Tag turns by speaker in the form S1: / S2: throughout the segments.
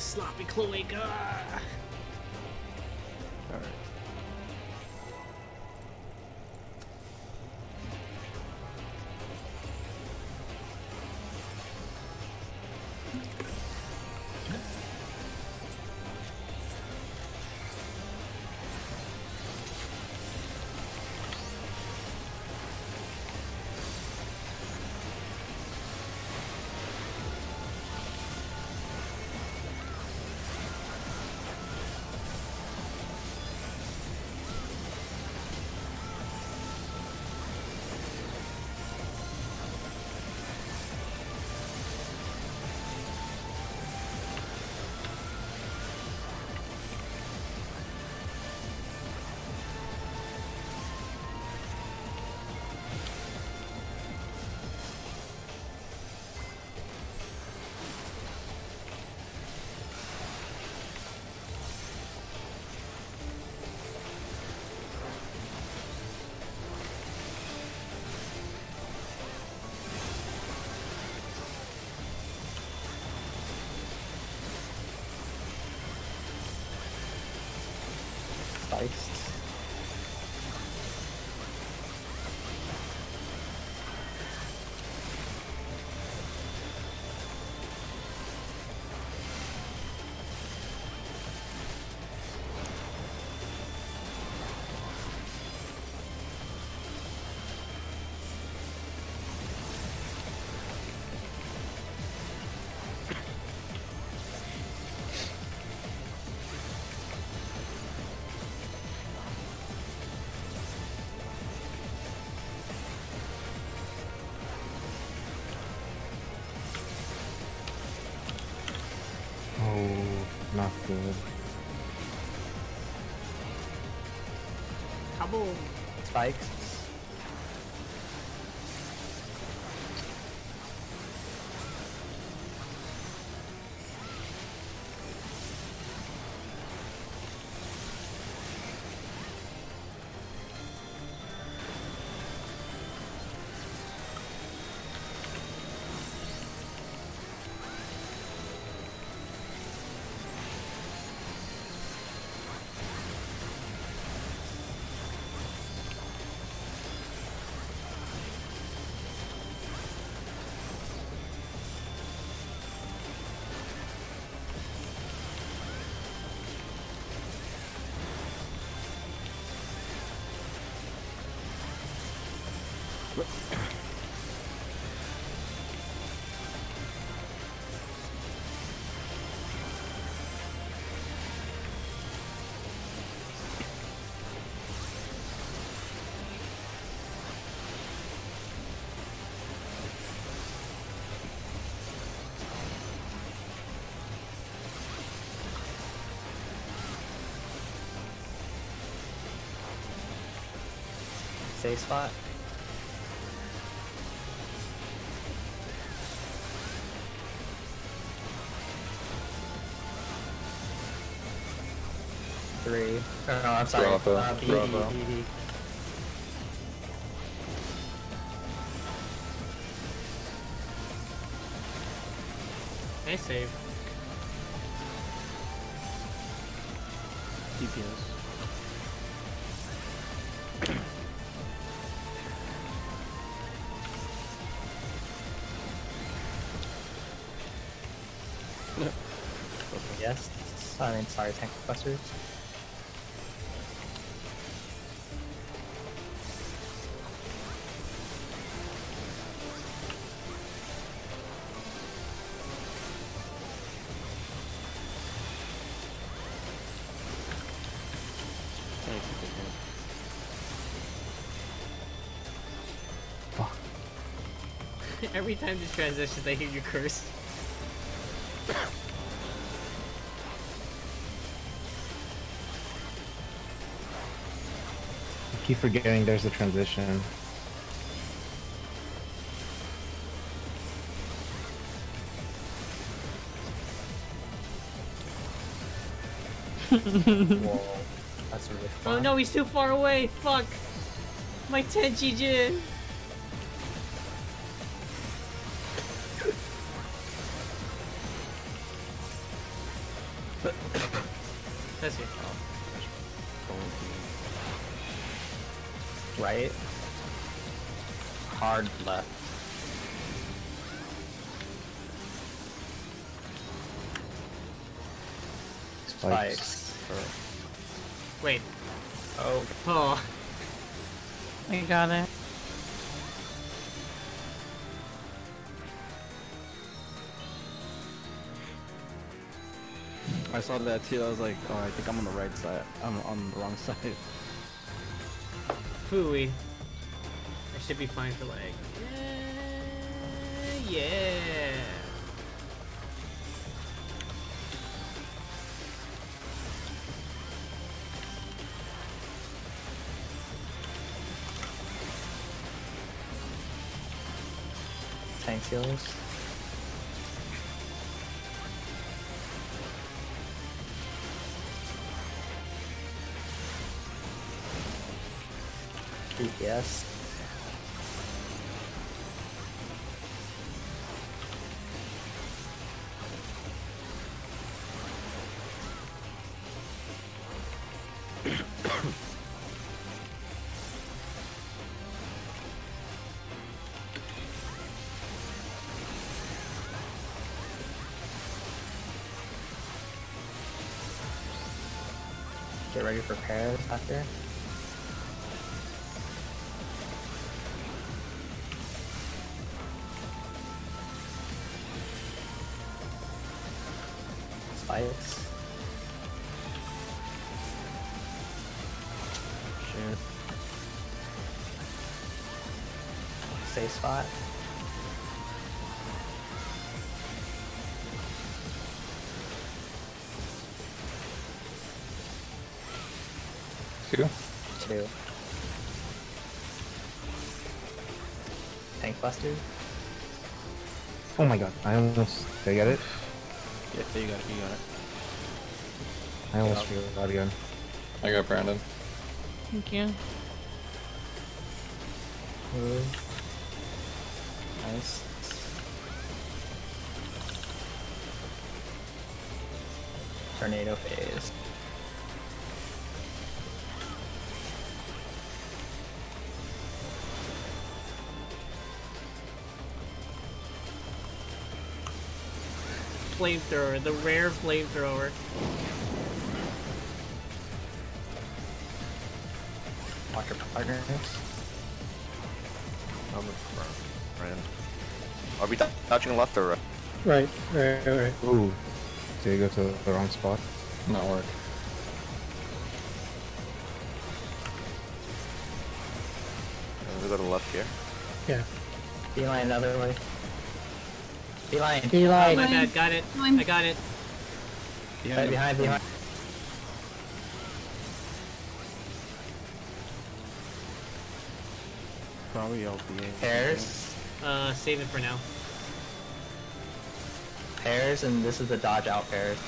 S1: Sloppy cloaca.
S2: Alright.
S3: Spiced.
S2: Not good.
S1: Kaboom.
S3: Spikes. Safe spot. Three. Oh, no, I'm sorry.
S2: Bravo.
S3: BD,
S2: Bravo.
S3: BD.
S1: Nice save.
S2: DPS.
S3: Yes. I mean, sorry, tank clusters.
S2: Fuck.
S1: Every time this transitions, I hear you curse.
S2: I keep forgetting there's a transition.
S3: Whoa. That's really fun.
S1: Oh no, he's too far away. Fuck. My Tenchi Jin. That's your
S3: Right. Hard left. Spikes.
S1: Wait.
S3: Oh.
S1: Oh.
S4: I got it.
S5: I saw that too. I was like, oh, I think I'm on the right side. I'm on the wrong side.
S1: Phooey. I should be fine for like. Yeah.
S3: Tank seals. DPS. Get ready for pairs after. Spikes.
S5: Shit.
S3: Safe spot.
S2: Two.
S3: 2. Tank buster.
S2: Oh my god, I almost. Did I get it?
S5: Yeah, you got it. You got it.
S2: I almost forgot again.
S6: I got Brandon.
S4: Thank you.
S3: Move. Nice. Tornado phase.
S1: Flamethrower, the rare flamethrower.
S3: Watch your partners.
S6: I'm in front. Brandon. Are we dodging left or right?
S7: Right.
S2: Ooh. Did you go to the wrong spot?
S6: Not work. We go to the left here.
S7: Yeah.
S3: Beeline another way. Beeline.
S1: Oh
S7: Beeline.
S1: my bad, got it. I got it.
S3: Right behind.
S5: Probably LPA.
S3: Pairs.
S1: Save it for now.
S3: Pairs, and this is the dodge out pairs.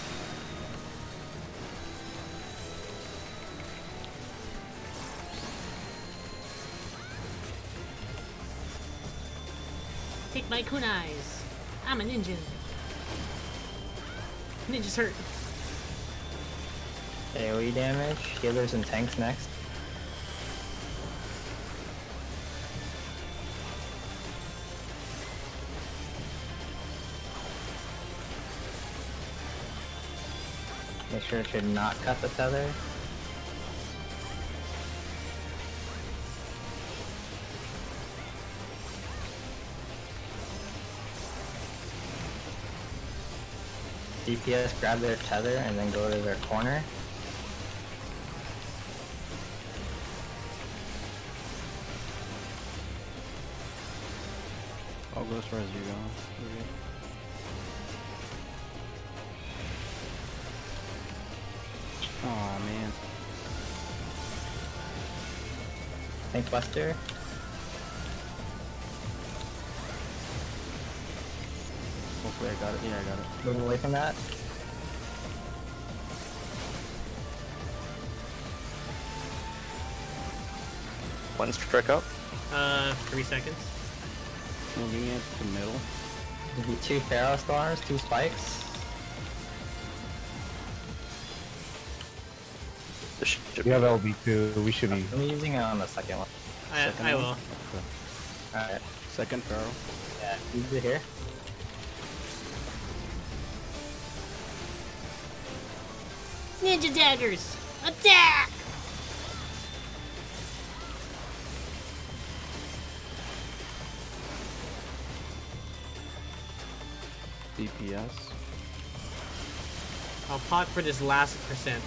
S1: Take my kunais. I'm a ninja. Ninjas hurt.
S3: AoE damage. Healers and tanks next. Make sure to not cut the tether. DPS grab their tether and then go to their corner.
S5: I'll go as far as you go. Okay. Aw, man.
S3: Tank buster.
S5: Hopefully I got it. Yeah, I got it.
S3: Move away from that.
S6: When's trick up?
S1: 3 seconds.
S5: Moving it to middle.
S3: Give you 2 Pharaoh stars, 2 spikes.
S6: This should
S2: We have LB2. We should be.
S3: I'm using it on the second one.
S1: I will.
S3: Alright.
S5: Second Pharaoh.
S3: Yeah, use it here.
S1: Ninja daggers! Attack!
S5: DPS.
S1: I'll pot for this last percent.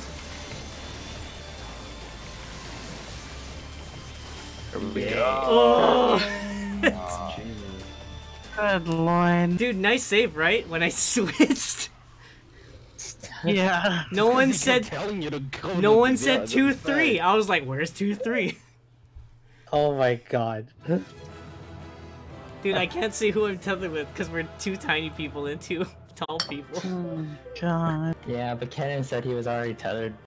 S6: Here we
S3: Yeah.
S6: go.
S1: Oh!
S5: Jesus.
S4: Good lord.
S1: Dude, nice save, right? When I switched.
S4: Yeah.
S1: No one
S5: He kept
S1: said.
S5: telling you to go
S1: No
S5: to-
S1: one
S5: yeah,
S1: said
S5: that's
S1: 2-3.
S5: bad.
S1: I was like, where's 2-3?
S7: Oh my god.
S1: Dude, I can't see who I'm tethered with because we're two tiny people and two tall people.
S4: Oh, God.
S3: Yeah, but Kennen said he was already tethered